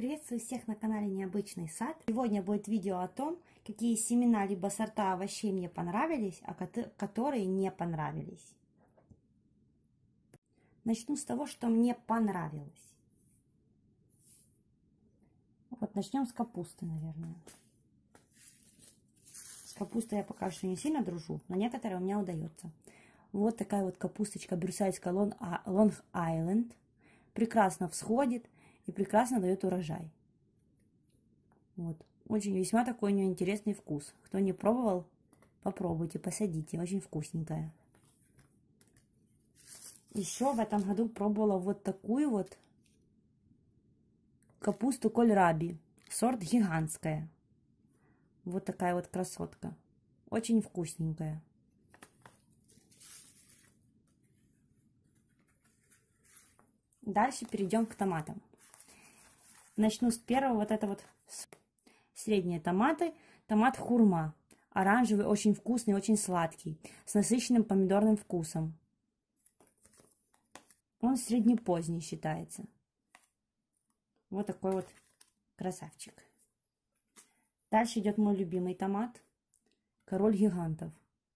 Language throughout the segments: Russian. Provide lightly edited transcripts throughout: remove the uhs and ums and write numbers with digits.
Приветствую всех на канале Необычный сад. Сегодня будет видео о том, какие семена либо сорта овощей мне понравились, а которые не понравились. Начну с того, что мне понравилось. Вот начнем с капусты, наверное. С капустой я пока что не сильно дружу, но некоторые у меня удается. Вот такая вот капусточка брюссельская Long Island. Прекрасно всходит и прекрасно дает урожай. Вот. Очень весьма такой у нее интересный вкус. Кто не пробовал, попробуйте, посадите. Очень вкусненькая. Еще в этом году пробовала вот такую вот капусту кольраби. Сорт гигантская. Вот такая вот красотка. Очень вкусненькая. Дальше перейдем к томатам. Начну с первого, вот это вот средние томаты. Томат хурма. Оранжевый, очень вкусный, очень сладкий. С насыщенным помидорным вкусом. Он среднепоздний считается. Вот такой вот красавчик. Дальше идет мой любимый томат. Король гигантов.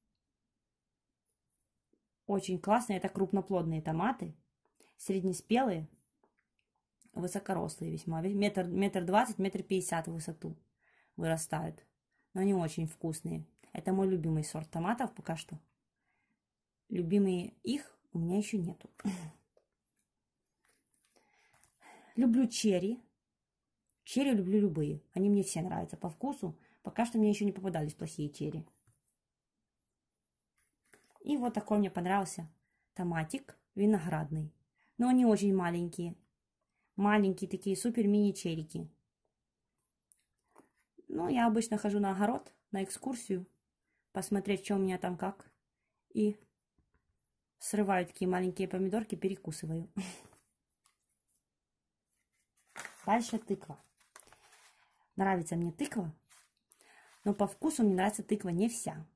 Очень классные, это крупноплодные томаты. Среднеспелые. Высокорослые весьма. Метр 20, метр 50 в высоту вырастают. Но они очень вкусные. Это мой любимый сорт томатов пока что. Любимые их у меня еще нету. Люблю черри. Черри люблю любые. Они мне все нравятся по вкусу. Пока что мне еще не попадались плохие черри. И вот такой мне понравился томатик виноградный. Но они очень маленькие. Маленькие такие супер мини-черики. Ну, я обычно хожу на огород, на экскурсию, посмотреть, что у меня там как. И срываю такие маленькие помидорки, перекусываю. Дальше тыква. Нравится мне тыква, но по вкусу мне нравится тыква не вся.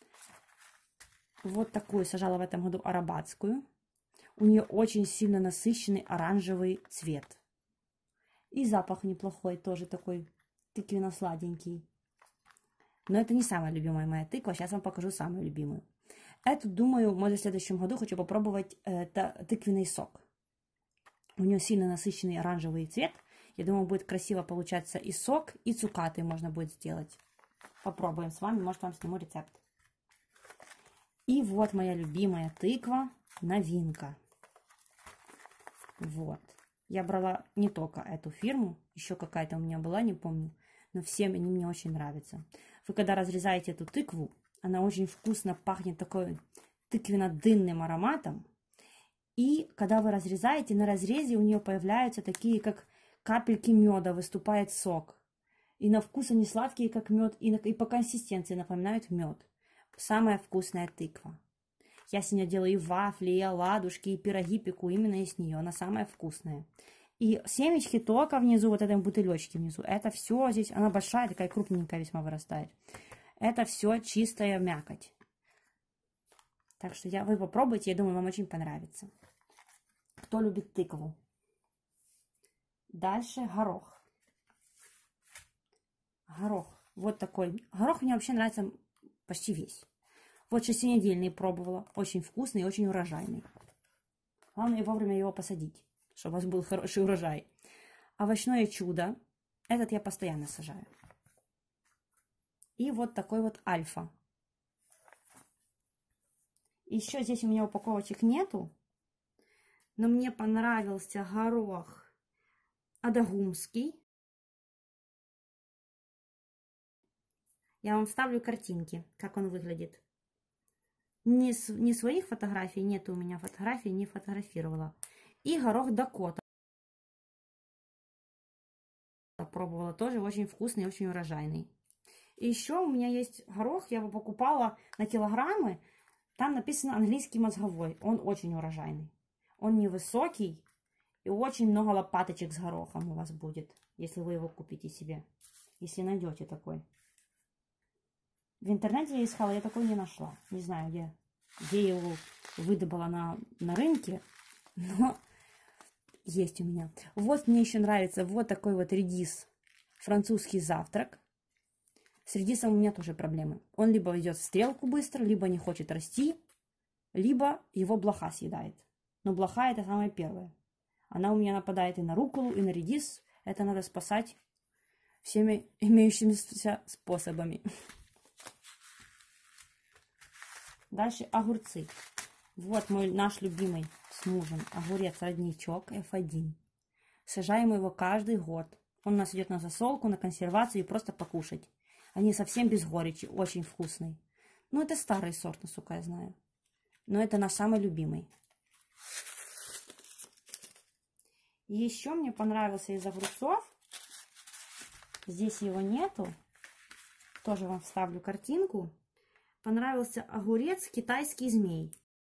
Вот такую сажала в этом году арабатскую. У нее очень сильно насыщенный оранжевый цвет. И запах неплохой, тоже такой тыквенно-сладенький. Но это не самая любимая моя тыква. Сейчас вам покажу самую любимую. Эту, думаю, может, в следующем году хочу попробовать тыквенный сок. У нее сильно насыщенный оранжевый цвет. Я думаю, будет красиво получаться и сок, и цукаты можно будет сделать. Попробуем с вами, может, вам сниму рецепт. И вот моя любимая тыква, новинка. Вот. Я брала не только эту фирму, еще какая-то у меня была, не помню. Но все они мне очень нравятся. Вы когда разрезаете эту тыкву, она очень вкусно пахнет такой тыквенно-дынным ароматом. И когда вы разрезаете, на разрезе у нее появляются такие, как капельки меда, выступает сок. И на вкус они сладкие, как мед, и по консистенции напоминают мед. Самая вкусная тыква. Я сегодня делаю и вафли, и оладушки, и пироги пеку именно из нее. Она самая вкусная. И семечки только внизу, вот этой бутылечки внизу. Это все здесь, она большая, такая крупненькая весьма вырастает. Это все чистая мякоть. Так что вы попробуйте, я думаю, вам очень понравится. Кто любит тыкву. Дальше горох. Горох. Вот такой. Горох мне вообще нравится почти весь. Вот 6-недельный пробовала. Очень вкусный и очень урожайный. Главное вовремя его посадить, чтобы у вас был хороший урожай. Овощное чудо. Этот я постоянно сажаю. И вот такой вот альфа. Еще здесь у меня упаковочек нету. Но мне понравился горох адагумский. Я вам вставлю картинки, как он выглядит. Ни своих фотографий нету у меня, фотографий не фотографировала. И горох Дакота. Пробовала тоже, очень вкусный, очень урожайный. И еще у меня есть горох, я его покупала на килограммы. Там написано английский мозговой, он очень урожайный. Он невысокий и очень много лопаточек с горохом у вас будет, если вы его купите себе. Если найдете такой. В интернете я искала, я такой не нашла. Не знаю, где я его выдобыла на рынке. Но есть у меня. Вот мне еще нравится вот такой вот редис. Французский завтрак. С редисом у меня тоже проблемы. Он либо идет в стрелку быстро, либо не хочет расти, либо его блоха съедает. Но блоха это самое первое. Она у меня нападает и на рукколу, и на редис. Это надо спасать всеми имеющимися способами. Дальше огурцы. Вот наш любимый с мужем огурец-родничок F1. Сажаем его каждый год. Он у нас идет на засолку, на консервацию и просто покушать. Они совсем без горечи, очень вкусный. Ну, это старый сорт, насколько я знаю. Но это наш самый любимый. И еще мне понравился из огурцов. Здесь его нету. Тоже вам вставлю картинку. Понравился огурец китайский змей.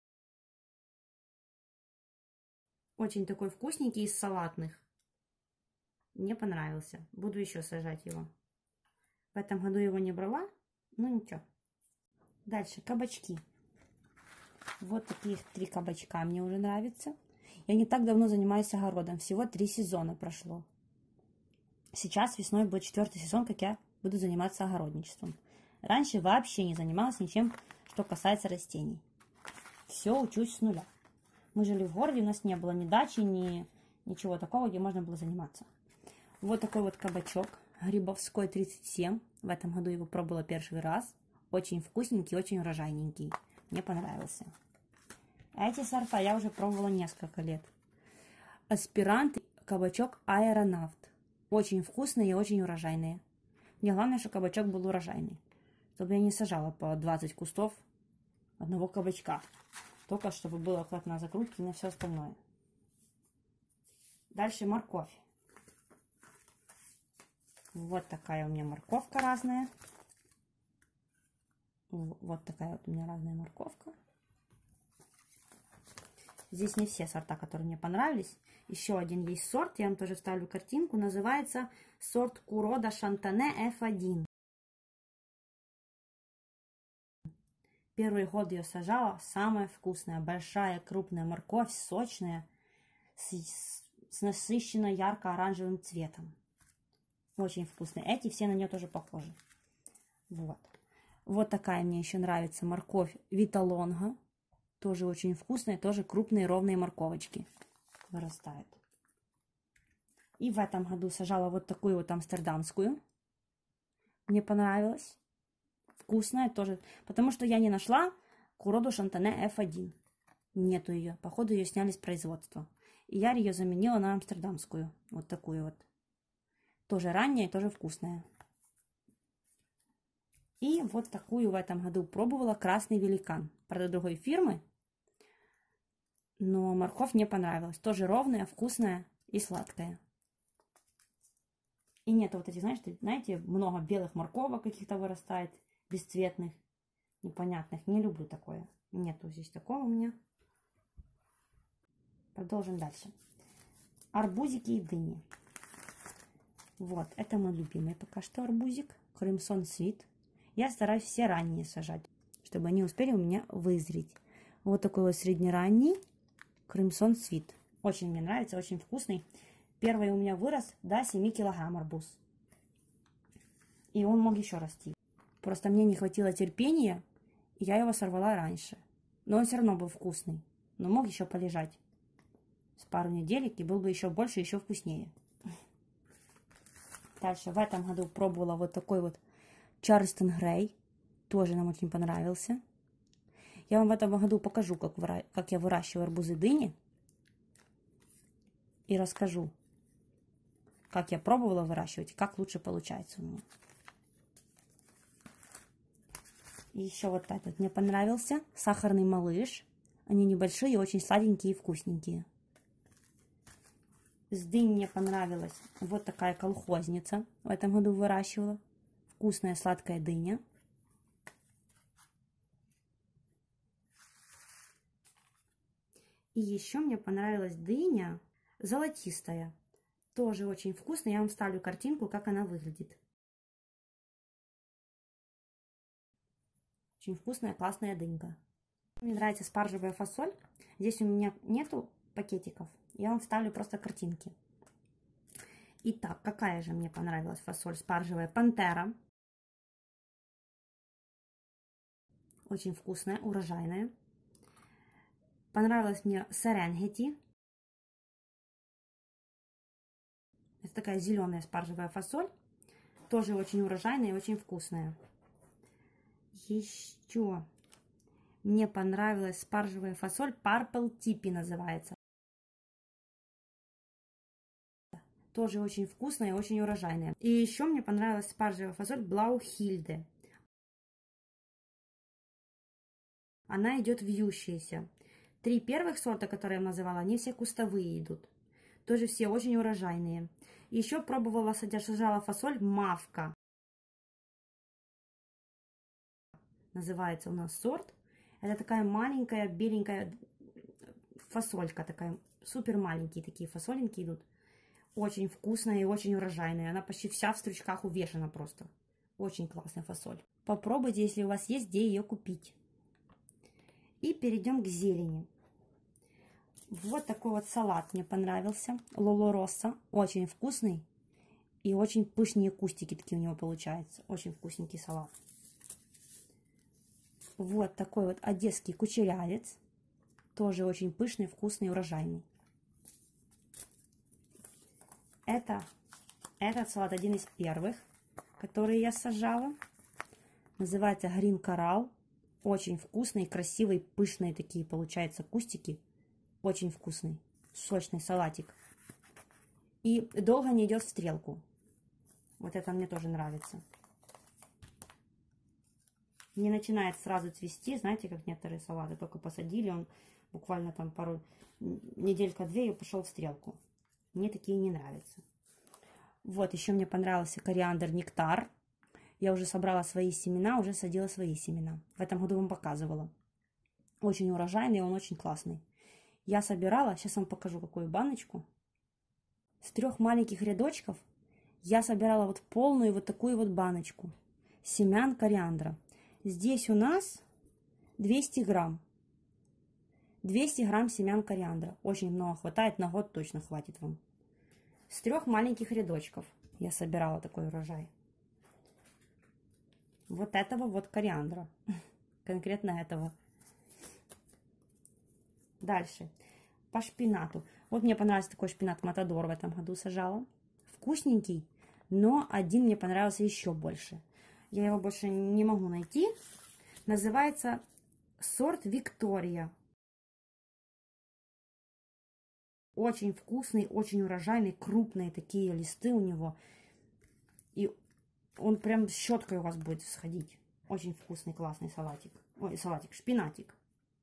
Очень такой вкусненький, из салатных. Мне понравился. Буду еще сажать его. В этом году его не брала, но ничего. Дальше кабачки. Вот таких 3 кабачка мне уже нравятся. Я не так давно занимаюсь огородом. Всего 3 сезона прошло. Сейчас весной будет 4-й сезон, как я буду заниматься огородничеством. Раньше вообще не занималась ничем, что касается растений. Все учусь с нуля. Мы жили в городе, у нас не было ни дачи, ни ничего такого, где можно было заниматься. Вот такой вот кабачок. Грибовской 37. В этом году его пробовала первый раз. Очень вкусненький, очень урожайненький. Мне понравился. Эти сорта я уже пробовала несколько лет. Аспирант, кабачок аэронавт. Очень вкусные и очень урожайные. Мне главное, что кабачок был урожайный. Чтобы я не сажала по 20 кустов одного кабачка. Только чтобы было хват на закрутки и на все остальное. Дальше морковь. Вот такая у меня морковка разная. Вот такая вот у меня разная морковка. Здесь не все сорта, которые мне понравились. Еще один есть сорт, я вам тоже вставлю картинку. Называется сорт Курода Шантане F1. Первый год ее сажала. Самая вкусная, большая, крупная морковь, сочная, с насыщенно ярко-оранжевым цветом. Очень вкусные. Эти все на нее тоже похожи. Вот. Вот такая мне еще нравится морковь Виталонга. Тоже очень вкусная, тоже крупные ровные морковочки вырастают. И в этом году сажала вот такую вот амстердамскую. Мне понравилось. Вкусная тоже. Потому что я не нашла Куроду Шантане F1. Нету ее. Походу ее сняли с производства. И я ее заменила на амстердамскую. Вот такую вот. Тоже ранняя и тоже вкусная. И вот такую в этом году пробовала красный великан. Правда, другой фирмы. Но морковь мне понравилась. Тоже ровная, вкусная и сладкая. И нет вот этих, знаете, много белых морковок каких-то вырастает. Бесцветных, непонятных. Не люблю такое. Нету здесь такого у меня. Продолжим дальше. Арбузики и дыни. Вот, это мой любимый пока что арбузик. Crimson Sweet. Я стараюсь все ранние сажать, чтобы они успели у меня вызреть. Вот такой вот среднеранний Crimson Sweet. Очень мне нравится, очень вкусный. Первый у меня вырос до 7 килограмм арбуз. И он мог еще расти. Просто мне не хватило терпения, и я его сорвала раньше. Но он все равно был вкусный. Но мог еще полежать с пару неделек, и был бы еще больше, еще вкуснее. Дальше в этом году пробовала вот такой вот Чарльстон Грей. Тоже нам очень понравился. Я вам в этом году покажу, как я выращиваю арбузы дыни. И расскажу, как я пробовала выращивать, и как лучше получается у меня. И еще вот этот мне понравился. Сахарный малыш. Они небольшие, очень сладенькие и вкусненькие. С дынь мне понравилась вот такая колхозница. В этом году выращивала. Вкусная сладкая дыня. И еще мне понравилась дыня золотистая. Тоже очень вкусная. Я вам вставлю картинку, как она выглядит. Очень вкусная, классная дынька. Мне нравится спаржевая фасоль. Здесь у меня нету пакетиков. Я вам вставлю просто картинки. Итак, какая же мне понравилась фасоль спаржевая? Пантера. Очень вкусная, урожайная. Понравилась мне Серенгети. Это такая зеленая спаржевая фасоль. Тоже очень урожайная и очень вкусная. Еще мне понравилась спаржевая фасоль Purple Tippy называется. Тоже очень вкусная и очень урожайная. И еще мне понравилась спаржевая фасоль Blauhilde. Она идет вьющаяся. 3 первых сорта, которые я называла, они все кустовые идут. Тоже все очень урожайные. Еще пробовала, сажала фасоль Мавка. Называется у нас сорт. Это такая маленькая беленькая фасолька. Такая супер маленькие такие фасолинки идут. Очень вкусная и очень урожайная. Она почти вся в стручках увешана просто. Очень классная фасоль. Попробуйте, если у вас есть, где ее купить. И перейдем к зелени. Вот такой вот салат мне понравился. Лоло Росса. Очень вкусный. И очень пышные кустики такие у него получаются. Очень вкусненький салат. Вот такой вот одесский кучерявец. Тоже очень пышный, вкусный, урожайный. Этот салат один из первых, которые я сажала. Называется Green Coral. Очень вкусный, красивый, пышные такие получаются кустики. Очень вкусный, сочный салатик. И долго не идет в стрелку. Вот это мне тоже нравится. Не начинает сразу цвести, знаете, как некоторые салаты. Только посадили, он буквально там пару неделька-две и пошел в стрелку. Мне такие не нравятся. Вот, еще мне понравился кориандр Нектар. Я уже собрала свои семена, уже садила свои семена. В этом году вам показывала. Очень урожайный, он очень классный. Я собирала, сейчас вам покажу, какую баночку. С 3 маленьких рядочков я собирала вот полную вот такую вот баночку семян кориандра. Здесь у нас 200 грамм. 200 грамм семян кориандра. Очень много хватает, на год точно хватит вам. С 3 маленьких рядочков я собирала такой урожай. Вот этого вот кориандра. Конкретно этого. Дальше. По шпинату. Вот мне понравился такой шпинат Матадор в этом году сажала. Вкусненький, но один мне понравился еще больше. Я его больше не могу найти. Называется сорт Виктория. Очень вкусный, очень урожайный, крупные такие листы у него. И он прям щеткой у вас будет сходить. Очень вкусный, классный салатик. Ой, салатик, шпинатик.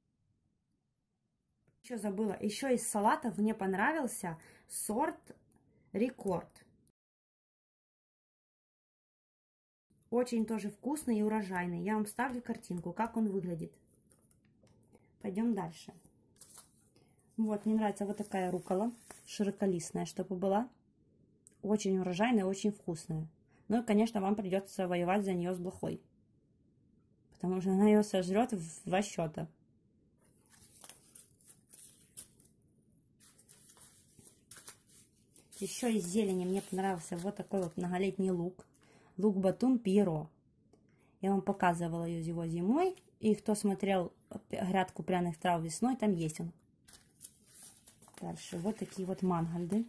Еще забыла. Еще из салатов мне понравился сорт Рекорд. Очень тоже вкусный и урожайный. Я вам ставлю картинку, как он выглядит. Пойдем дальше. Вот, мне нравится вот такая руккола. Широколистная, чтобы была. Очень урожайная, очень вкусная. Ну и, конечно, вам придется воевать за нее с блохой. Потому что она ее сожрет в 2 счета. Еще из зелени мне понравился вот такой вот многолетний лук. Лук-батун Пьеро. Я вам показывала его зимой. И кто смотрел грядку пряных трав весной, там есть он. Дальше вот такие вот мангольды.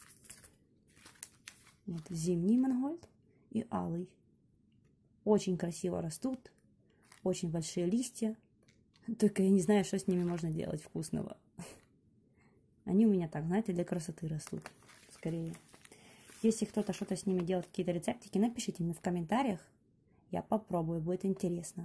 Вот зимний мангольд и алый. Очень красиво растут. Очень большие листья. Только я не знаю, что с ними можно делать вкусного. Они у меня так, знаете, для красоты растут. Скорее. Если кто-то что-то с ними делает, какие-то рецептики, напишите мне в комментариях. Я попробую, будет интересно.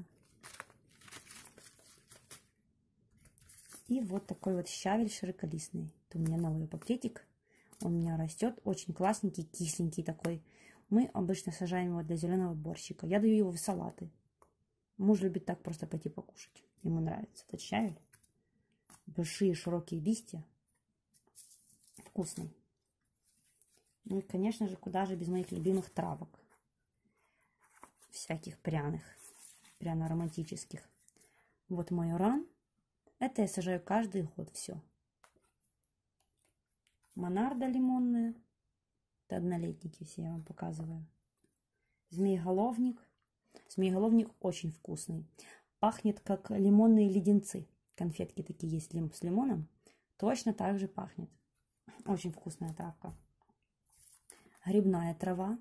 И вот такой вот щавель широколистный. Это у меня новый пакетик. Он у меня растет. Очень классненький, кисленький такой. Мы обычно сажаем его для зеленого борщика. Я даю его в салаты. Муж любит так просто пойти покушать. Ему нравится этот щавель. Большие широкие листья. Вкусный. Ну и, конечно же, куда же без моих любимых травок. Всяких пряных. Пряно-ароматических. Вот мой уран. Это я сажаю каждый год все. Монарда лимонная. Это однолетники все, я вам показываю. Змееголовник. Змееголовник очень вкусный. Пахнет как лимонные леденцы. Конфетки такие есть с лимоном. Точно так же пахнет. Очень вкусная травка. Грибная трава.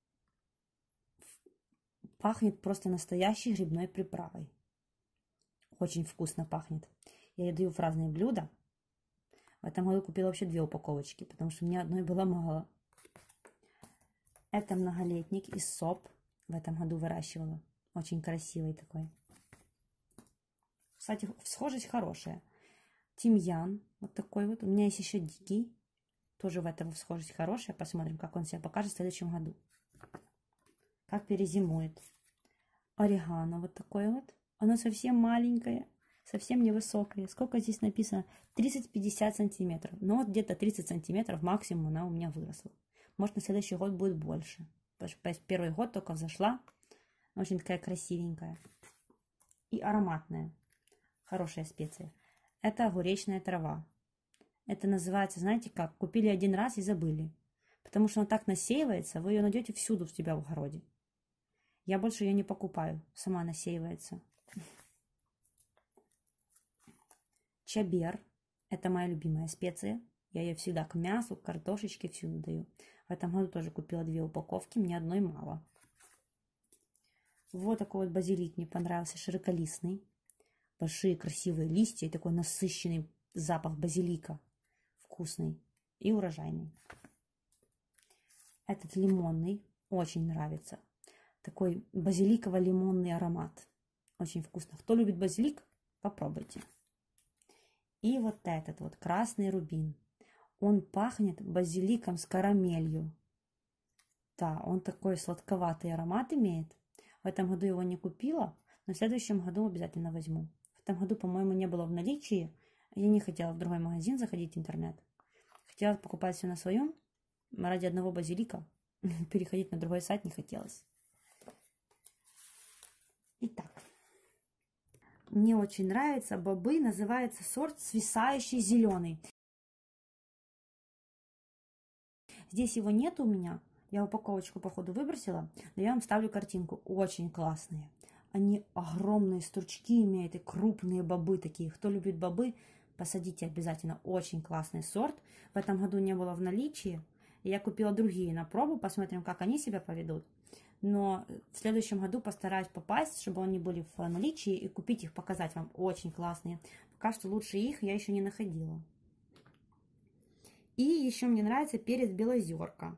Пахнет просто настоящей грибной приправой. Очень вкусно пахнет. Я ее даю в разные блюда. В этом году купила вообще 2 упаковочки, потому что мне одной было мало. Это многолетник из соп. В этом году выращивала. Очень красивый такой. Кстати, схожесть хорошая. Тимьян. Вот такой вот. У меня есть еще дикий. Тоже в этом схожесть хорошая. Посмотрим, как он себя покажет в следующем году. Как перезимует. Орегано вот такое вот. Оно совсем маленькое. Совсем невысокое. Сколько здесь написано? 30-50 сантиметров. Но вот где-то 30 сантиметров максимум она у меня выросла. Может, на следующий год будет больше. Потому что первый год только взошла. Очень такая красивенькая. И ароматная. Хорошая специя. Это огуречная трава. Это называется, знаете как, купили один раз и забыли. Потому что она так насеивается, вы ее найдете всюду у тебя в огороде. Я больше ее не покупаю. Сама насеивается. Чабер. Это моя любимая специя. Я ее всегда к мясу, к картошечке всюду даю. В этом году тоже купила 2 упаковки. Мне одной мало. Вот такой вот базилик мне понравился. Широколистный. Большие красивые листья и такой насыщенный запах базилика. Вкусный и урожайный. Этот лимонный очень нравится. Такой базиликово-лимонный аромат. Очень вкусно. Кто любит базилик, попробуйте. И вот этот вот красный рубин. Он пахнет базиликом с карамелью. Да, он такой сладковатый аромат имеет. В этом году его не купила, но в следующем году обязательно возьму. В этом году, по-моему, не было в наличии. Я не хотела в другой магазин заходить в интернет. Хотела покупать все на своем. Ради одного базилика переходить на другой сайт не хотелось. Итак. Мне очень нравятся бобы. Называется сорт свисающий зеленый. Здесь его нет у меня. Я упаковочку, походу, выбросила. Но я вам ставлю картинку. Очень классные. Они огромные стручки имеют и крупные бобы такие. Кто любит бобы, посадите обязательно. Очень классный сорт. В этом году не было в наличии. Я купила другие на пробу. Посмотрим, как они себя поведут. Но в следующем году постараюсь попасть, чтобы они были в наличии. И купить их, показать вам. Очень классные. Пока что лучше их я еще не находила. И еще мне нравится перец белозерка.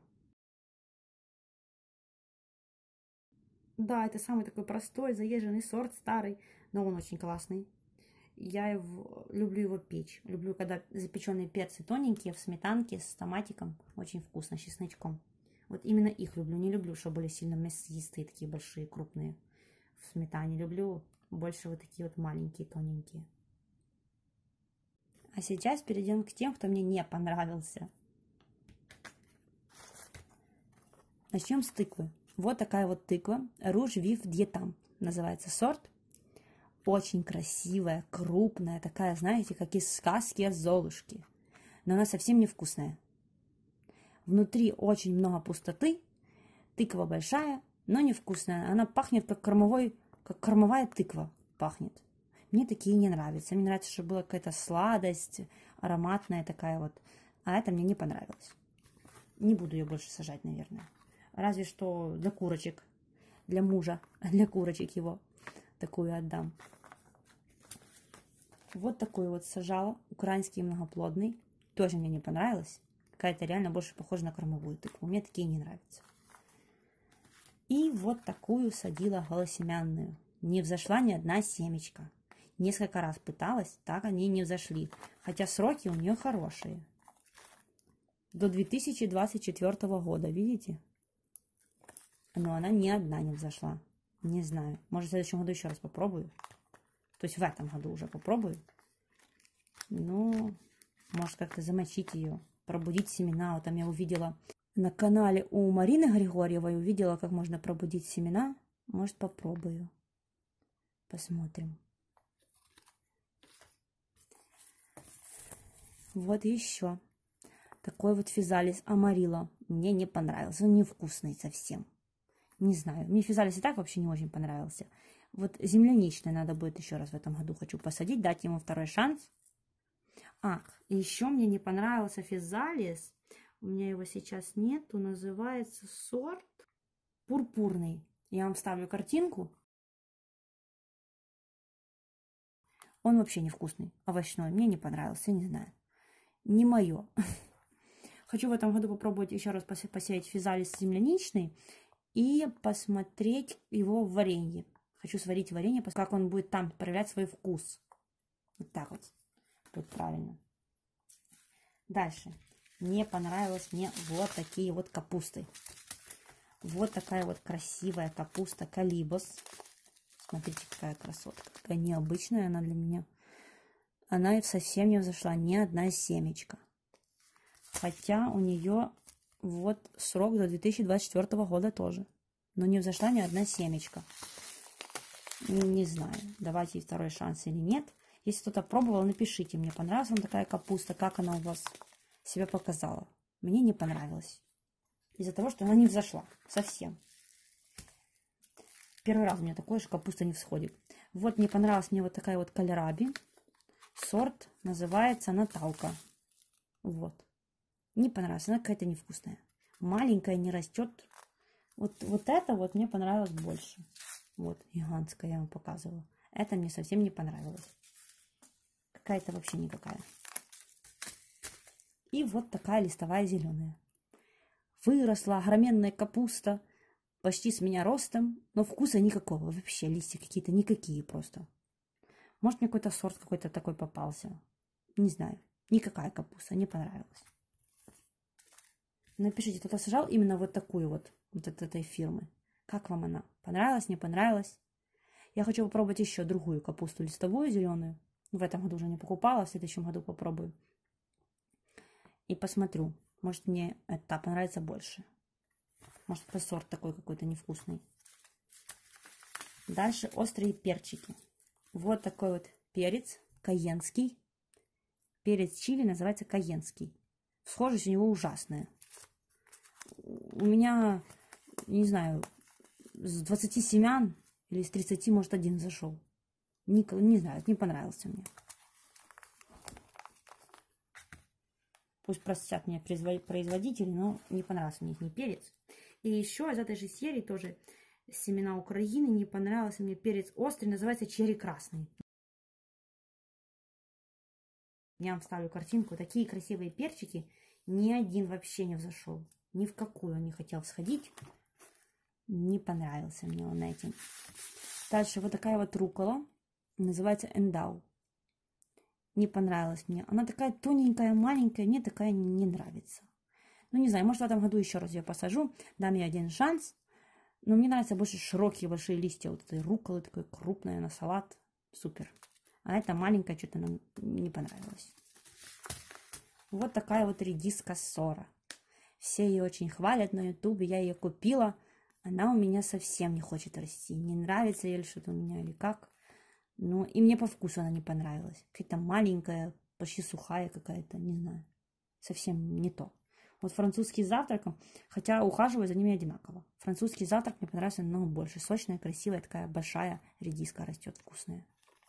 Да, это самый такой простой, заезженный сорт, старый, но он очень классный. Я люблю его печь. Люблю, когда запеченные перцы тоненькие, в сметанке, с томатиком. Очень вкусно, с чесночком. Вот именно их люблю. Не люблю, чтобы были сильно мясистые, такие большие, крупные в сметане. Люблю больше вот такие вот маленькие, тоненькие. А сейчас перейдем к тем, кто мне не понравился. Начнем с тыквы. Вот такая вот тыква. Rouge Vif Dietam называется сорт. Очень красивая, крупная, такая, знаете, как из сказки о Золушке. Но она совсем невкусная. Внутри очень много пустоты. Тыква большая, но невкусная. Она пахнет как кормовая тыква пахнет. Мне такие не нравятся. Мне нравится, чтобы была какая-то сладость, ароматная такая вот. А это мне не понравилось. Не буду ее больше сажать, наверное. Разве что для курочек. Для мужа. Для курочек его такую отдам. Вот такой вот сажала. Украинский многоплодный. Тоже мне не понравилось. Какая-то реально больше похожа на кормовую тыкву. Мне такие не нравятся. И вот такую садила голосемянную. Не взошла ни одна семечка. Несколько раз пыталась, так они не взошли. Хотя сроки у нее хорошие. До 2024 года, видите? Но она ни одна не взошла. Не знаю. Может, в следующем году еще раз попробую. То есть в этом году уже попробую. Ну, может, как-то замочить ее. Пробудить семена. Вот там я увидела на канале у Марины Григорьевой. Увидела, как можно пробудить семена. Может, попробую. Посмотрим. Вот еще Такой вот физалис амарилла. Мне не понравился. Он невкусный совсем. Не знаю. Мне физалис и так вообще не очень понравился. Вот земляничный надо будет еще раз в этом году. Хочу посадить, дать ему второй шанс. И еще мне не понравился физалис. У меня его сейчас нету. Называется сорт пурпурный. Я вам ставлю картинку. Он вообще невкусный. Овощной. Мне не понравился. Не знаю. Не мое. Хочу в этом году попробовать еще раз посеять физалис земляничный и посмотреть его в варенье. Хочу сварить варенье, как он будет там проявлять свой вкус. Вот так вот. Будет правильно. Дальше. Не понравилось мне вот такие вот капусты. Вот такая вот красивая капуста калибос. Смотрите, какая красотка. Какая необычная она для меня. Она совсем не взошла, ни одна семечка. Хотя у нее вот срок до 2024 года тоже. Но не взошла ни одна семечка. Не знаю, давать ей второй шанс или нет. Если кто-то пробовал, напишите мне, понравилась вам такая капуста, как она у вас себя показала. Мне не понравилось. Из-за того, что она не взошла совсем. Первый раз у меня такое, что капуста не всходит. Вот не понравилась мне вот такая вот кальраби. Сорт называется Наталка. Вот. Не понравилась, она какая-то невкусная. Маленькая, не растет. Вот это вот мне понравилось больше. Вот, гигантская я вам показывала. Это мне совсем не понравилось. Какая-то вообще никакая. И вот такая листовая зеленая. Выросла огроменная капуста. Почти с меня ростом. Но вкуса никакого. Вообще листья какие-то никакие просто. Может, мне какой-то сорт какой-то такой попался. Не знаю. Никакая капуста. Не понравилась. Напишите, кто-то сажал именно вот такую вот от этой фирмы. Как вам она? Понравилась, не понравилась? Я хочу попробовать еще другую капусту листовую зеленую. В этом году уже не покупала, в следующем году попробую. И посмотрю. Может, мне это понравится больше. Может, это сорт такой какой-то невкусный. Дальше острые перчики. Вот такой вот перец кайенский. Перец чили называется кайенский. Схожесть у него ужасная. У меня, не знаю, с 20 семян или с 30, может, один зашел. Не знаю, не понравился мне. Пусть простят мне производители, но не понравился мне их перец. И еще из этой же серии тоже семена Украины не понравился мне перец острый, называется черри красный. Я вам вставлю картинку. Такие красивые перчики. Ни один вообще не взошел. Ни в какую он не хотел всходить. Не понравился мне он этим. Дальше вот такая вот рукола. Называется эндау. Не понравилась мне. Она такая тоненькая, маленькая. Мне такая не нравится. Ну, не знаю, может, в этом году еще раз ее посажу. Дам ей один шанс. Но мне нравятся больше широкие, большие листья. Вот этой руколы, такой крупная на салат. Супер. А эта маленькая что-то нам не понравилась. Вот такая вот редиска Сора. Все ее очень хвалят на ютубе. Я ее купила. Она у меня совсем не хочет расти. Не нравится ей что-то у меня или как. Ну, и мне по вкусу она не понравилась. Какая-то маленькая, почти сухая какая-то, не знаю. Совсем не то. Вот французский завтрак, хотя ухаживаю за ними одинаково. Французский завтрак мне понравился намного больше. Сочная, красивая, такая большая редиска растет, вкусная.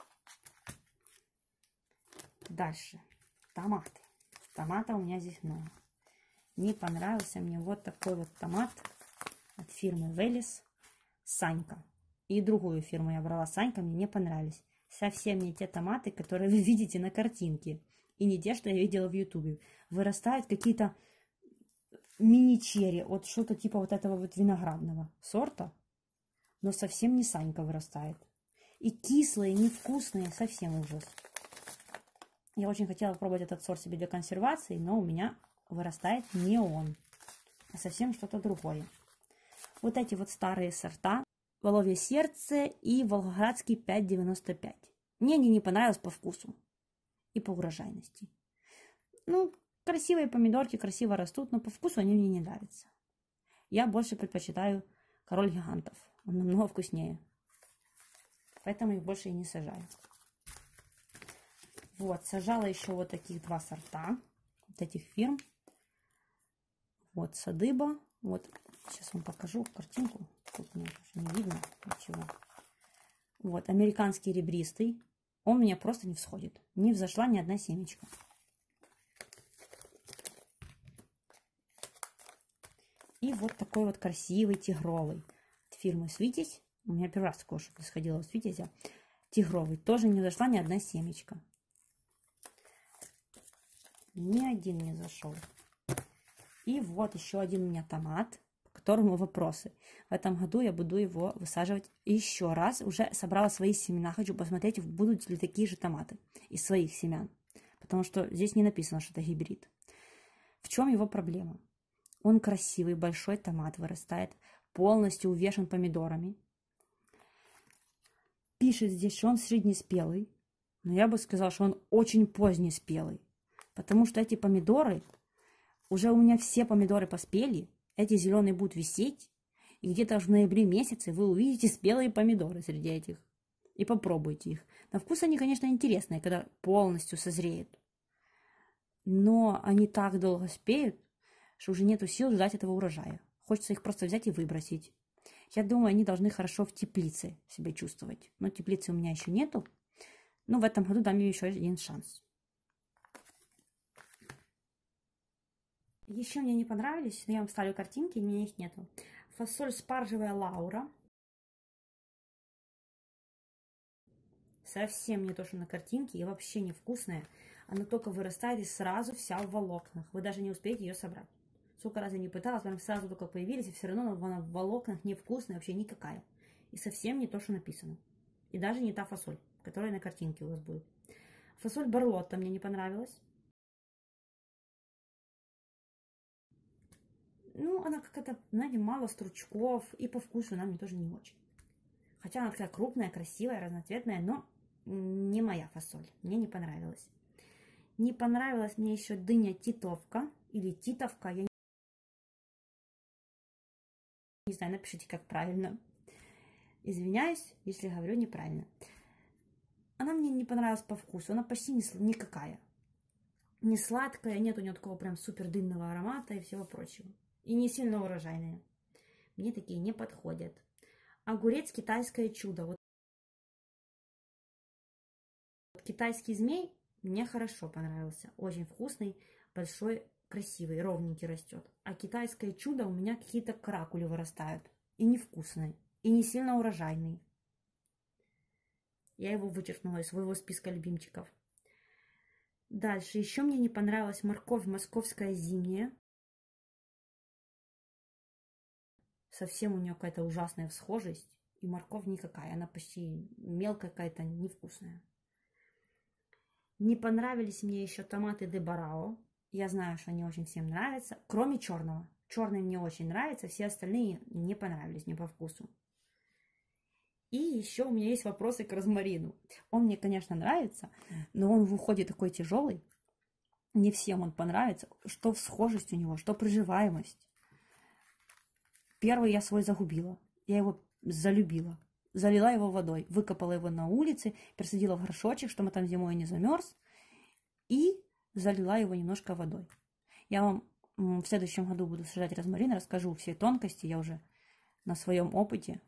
Дальше. Томаты. Томата у меня здесь много. Не понравился мне вот такой вот томат от фирмы Велес. Санька. И другую фирму я брала Санька, мне не понравились. Совсем не те томаты, которые вы видите на картинке. И не те, что я видела в ютубе. Вырастают какие-то мини-черри. Вот что-то типа вот этого вот виноградного сорта. Но совсем не Санька вырастает. И кислые, невкусные. Совсем ужас. Я очень хотела попробовать этот сорт себе для консервации, но у меня вырастает не он, а совсем что-то другое. Вот эти вот старые сорта. Воловье сердце и Волгоградский 5,95. Мне они не понравились по вкусу и по урожайности. Ну, красивые помидорки, красиво растут, но по вкусу они мне не нравятся. Я больше предпочитаю король гигантов. Он намного вкуснее. Поэтому их больше и не сажаю. Вот, сажала еще вот таких два сорта. Вот этих фирм. Вот садыба. Вот, сейчас вам покажу картинку. Тут мне не видно ничего. Вот, американский ребристый. Он у меня просто не всходит. Не взошла ни одна семечка. И вот такой вот красивый тигровый. От фирмы Свитязь. У меня первый раз такое что-то сходило в Свитязя. Тигровый. Тоже не зашла ни одна семечка. Ни один не зашел. И вот еще один у меня томат, по которому вопросы. В этом году я буду его высаживать еще раз. Уже собрала свои семена. Хочу посмотреть, будут ли такие же томаты из своих семян. Потому что здесь не написано, что это гибрид. В чем его проблема? Он красивый, большой томат вырастает, полностью увешан помидорами. Пишет здесь, что он среднеспелый, но я бы сказала, что он очень позднеспелый. Потому что эти помидоры, уже у меня все помидоры поспели, эти зеленые будут висеть, и где-то в ноябре месяце вы увидите спелые помидоры среди этих. И попробуйте их. На вкус они, конечно, интересные, когда полностью созреют. Но они так долго спеют, что уже нету сил ждать этого урожая. Хочется их просто взять и выбросить. Я думаю, они должны хорошо в теплице себя чувствовать. Но теплицы у меня еще нету. Но в этом году дам им еще один шанс. Еще мне не понравились, но я вам ставлю картинки, у меня их нету. Фасоль спаржевая Лаура. Совсем не то, что на картинке, и вообще невкусная. Она только вырастает и сразу вся в волокнах. Вы даже не успеете ее собрать. Сколько раз я не пыталась, прям сразу только появились, и все равно она в волокнах невкусная, вообще никакая. И совсем не то, что написано. И даже не та фасоль, которая на картинке у вас будет. Фасоль Барлотта мне не понравилась. Ну, она какая-то, знаете, мало стручков, и по вкусу она мне тоже не очень. Хотя она такая крупная, красивая, разноцветная, но не моя фасоль. Мне не понравилась. Не понравилась мне еще дыня титовка или титовка. Я не знаю, напишите, как правильно. Извиняюсь, если говорю неправильно. Она мне не понравилась по вкусу. Она почти никакая. Не сладкая, нет у нее такого прям супер дынного аромата и всего прочего. И не сильно урожайная. Мне такие не подходят. Огурец китайское чудо. Вот китайский змей мне хорошо понравился. Очень вкусный, большой, красивый, ровненький растет. А китайское чудо у меня какие-то каракули вырастают. И невкусные, и не сильно урожайные. Я его вычеркнула из своего списка любимчиков. Дальше. Еще мне не понравилась морковь московская зимняя. Совсем у нее какая-то ужасная всхожесть. И морковь никакая. Она почти мелкая какая-то, невкусная. Не понравились мне еще томаты де Барао. Я знаю, что они очень всем нравятся. Кроме черного. Черный мне очень нравится. Все остальные не понравились мне по вкусу. И еще у меня есть вопросы к розмарину. Он мне, конечно, нравится, но он в уходе такой тяжелый. Не всем он понравится. Что всхожесть у него, что приживаемость. Первый я свой загубила. Я его залюбила. Залила его водой. Выкопала его на улице, пересадила в горшочек, чтобы там зимой не замерз. И залила его немножко водой. Я вам в следующем году буду сажать розмарин. Расскажу все тонкости. Я уже на своем опыте.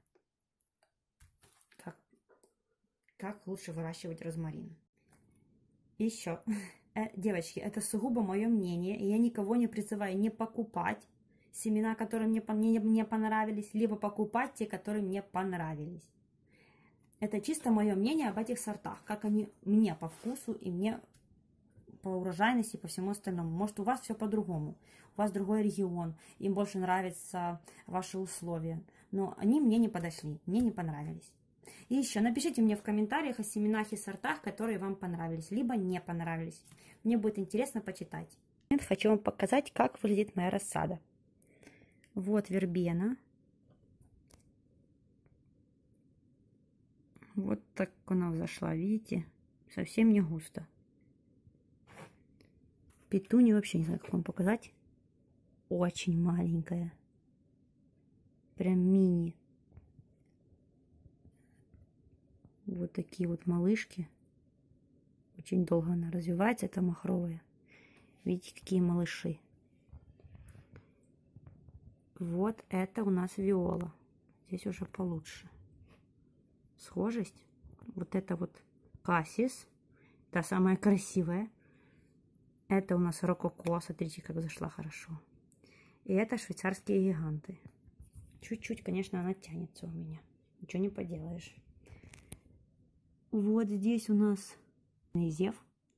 Как лучше выращивать розмарин. Еще. Девочки, это сугубо мое мнение. И я никого не призываю не покупать семена, которые мне понравились, либо покупать те, которые мне понравились. Это чисто мое мнение об этих сортах. Как они мне по вкусу и мне по урожайности и по всему остальному. Может, у вас все по-другому. У вас другой регион. Им больше нравятся ваши условия. Но они мне не подошли. Мне не понравились. И еще напишите мне в комментариях о семенах и сортах, которые вам понравились, либо не понравились. Мне будет интересно почитать. Хочу вам показать, как выглядит моя рассада. Вот вербена. Вот так она взошла, видите? Совсем не густо. Петунья вообще не знаю, как вам показать. Очень маленькая. Прям мини. Вот такие вот малышки. Очень долго она развивается, это махровая. Видите, какие малыши. Вот это у нас виола. Здесь уже получше. Схожесть. Вот это вот кассис. Та самая красивая. Это у нас рококо. Смотрите, как зашла хорошо. И это швейцарские гиганты. Чуть-чуть, конечно, она тянется у меня. Ничего не поделаешь. Вот здесь у нас Изев.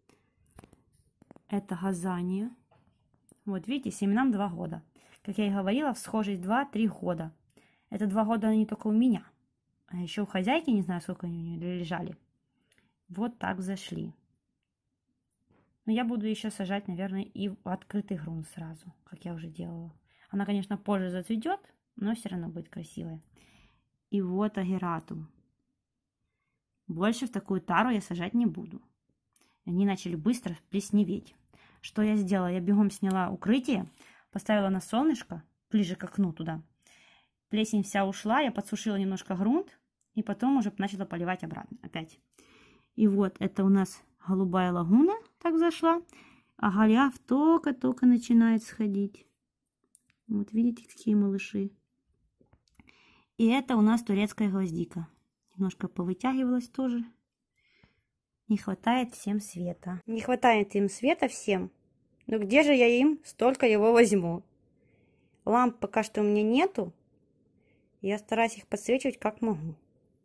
Это Газания. Вот видите, семенам 2 года. Как я и говорила, в схожесть 2-3 года. Это 2 года они только у меня. А еще у хозяйки, не знаю, сколько они лежали. Вот так зашли. Но я буду еще сажать, наверное, и в открытый грунт сразу, как я уже делала. Она, конечно, позже зацветет, но все равно будет красивая. И вот агератум. Больше в такую тару я сажать не буду. Они начали быстро плесневеть. Что я сделала? Я бегом сняла укрытие, поставила на солнышко, ближе к окну туда. Плесень вся ушла, я подсушила немножко грунт, и потом уже начала поливать обратно опять. И вот это у нас голубая лагуна так зашла, а голиаф только-только начинает сходить. Вот видите, какие малыши. И это у нас турецкая гвоздика. Немножко повытягивалась тоже. Не хватает всем света. Не хватает им света всем. Но где же я им столько его возьму? Ламп пока что у меня нету. Я стараюсь их подсвечивать как могу.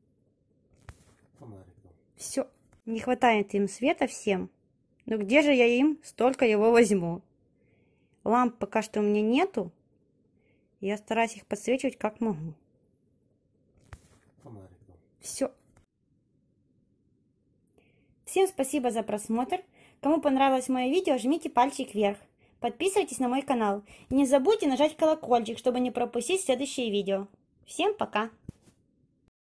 Все. Не хватает им света всем. Но где же я им столько его возьму? Ламп пока что у меня нету. Я стараюсь их подсвечивать как могу. Все. Всем спасибо за просмотр. Кому понравилось мое видео, жмите пальчик вверх. Подписывайтесь на мой канал. И не забудьте нажать колокольчик, чтобы не пропустить следующие видео. Всем пока!